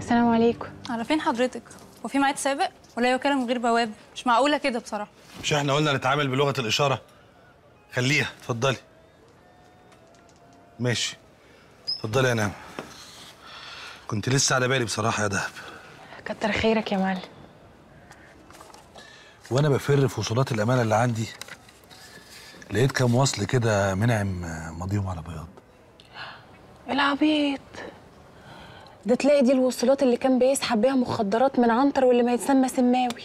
السلام عليكم. على فين حضرتك؟ هو في ميعاد سابق ولا هي وكاله من غير بواب؟ مش معقوله كده بصراحه. مش احنا قلنا نتعامل بلغه الاشاره؟ خليها. اتفضلي. ماشي. اتفضلي يا نعمة. كنت لسه على بالي بصراحه يا دهب. كتر خيرك يا معلم. وانا بفر في وصولات الامانه اللي عندي لقيت كام وصل كده منعم ماضيهم على بياض. العبيط ده تلاقي دي الوصولات اللي كان بيسحب بيها مخدرات من عنتر واللي ما يتسمى سماوي.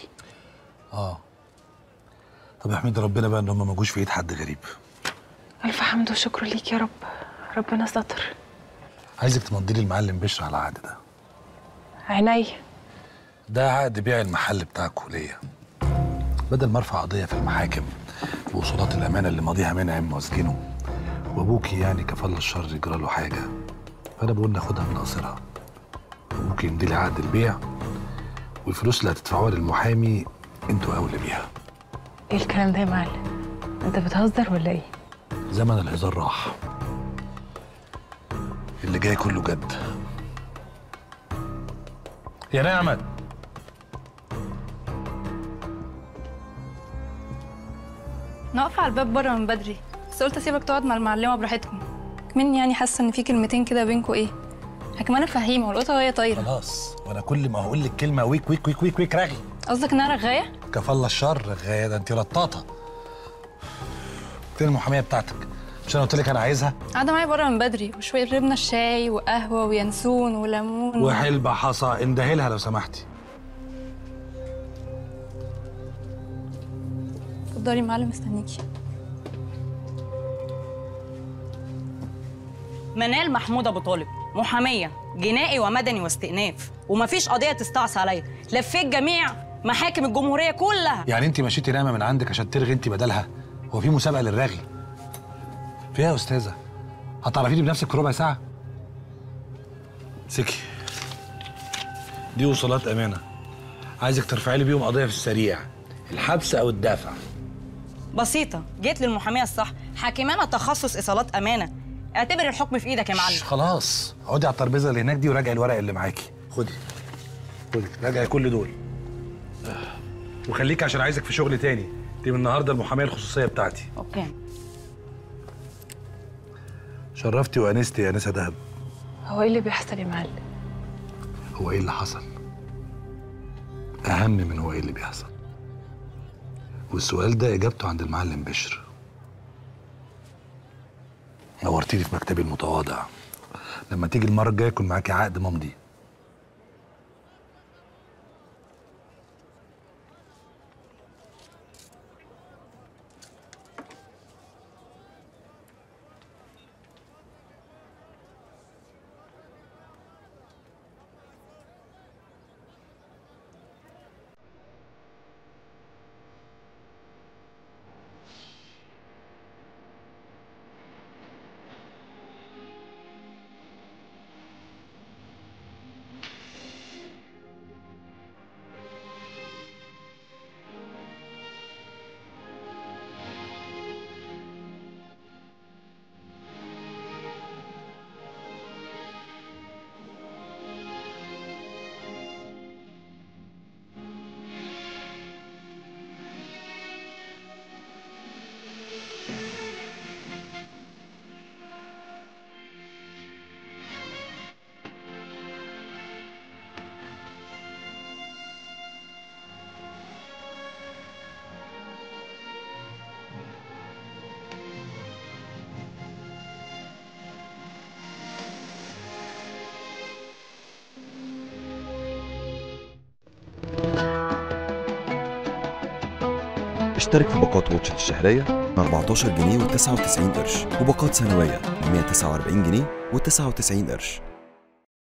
طب احمد ربنا بقى ان هم ما جوش في ايد حد غريب. الف حمد وشكر ليك يا رب، ربنا ستر. عايزك تمضي لي المعلم بشر على العقد ده. عينيا. ده عقد بيع المحل بتاعكوا ليا، بدل ما ارفع قضيه في المحاكم بوصولات الامانه اللي ماضيها منعم واسجنه وابوكي يعني كفل الشر يجرى له حاجه، فانا بقول ناخدها من قصرها. ابوكي يمضي لي عقد البيع والفلوس اللي هتدفعوها للمحامي انتوا اولى بيها. ايه الكلام ده يا معلم؟ انت بتهزر ولا ايه؟ زمن الهزار راح، اللي جاي كله جد. يا نعمة انا واقفه على الباب بره من بدري، بس قلت اسيبك تقعد مع المعلمه براحتكم. كمان يعني حاسه ان في كلمتين كده بينكوا ايه؟ كمان افهمها ولقيتها وهي طايره. خلاص، وانا كل ما هقول لك كلمه ويك ويك ويك ويك ويك رغي. قصدك انها رغايه؟ كفل الشر رغايه، ده انت رطاطه. فين المحاميه بتاعتك؟ مش انا قلت لك انا عايزها؟ قاعده معايا بره من بدري وشويه شربنا الشاي وقهوه وينسون وليمون وحلبة حصى. اندهلها لو سمحتي. اتفضلي يا معلم، مستنيكي. منال محمود ابو طالب، محاميه جنائي ومدني واستئناف، ومفيش قضيه تستعصي عليا. لفيت جميع محاكم الجمهوريه كلها. يعني انت مشيتي نعمه من عندك عشان ترغي انت بدلها؟ هو في مسابقه للرغي؟ فيها يا استاذه؟ هتعرفيني بنفسك في ربع ساعه؟ سكي، دي وصولات امانه، عايزك ترفعي لي بيهم قضيه في السريع، الحبس او الدفع. بسيطه، جيت للمحاميه الصح، حاكمانه تخصص ايصالات امانه. اعتبر الحكم في ايدك يا معلم. خلاص، اقعدي على الترابيزه اللي هناك دي وراجعي الورق اللي معاكي. خدي راجعي كل دول، وخليكي عشان عايزك في شغل تاني. دي من النهارده المحاميه الخصوصيه بتاعتي. اوكي. شرفتي وانستي يا انسه دهب. هو ايه اللي بيحصل يا معلم؟ هو ايه اللي حصل اهم من هو ايه اللي بيحصل، والسؤال ده اجابته عند المعلم بشر. نورتيلي في مكتبي المتواضع. لما تيجي المره الجايه يكون معاكي عقد ممضي. اشترك في باقات واتشت الشهرية ب 14 جنيه و99 قرش، وباقات سنوية ب 149 جنيه و99 قرش.